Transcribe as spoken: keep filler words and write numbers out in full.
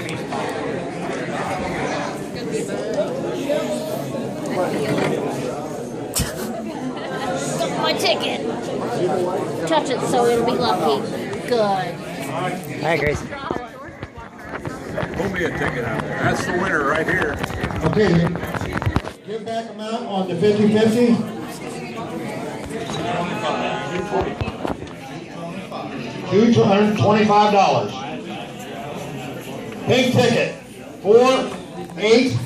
My ticket. Touch it so it'll be lucky. Good. All right, Grace. Pull me a ticket out there. That's the winner right here. Okay. Give back amount on the fifty fifty. two hundred twenty-five dollars. Pink ticket. Four, eight,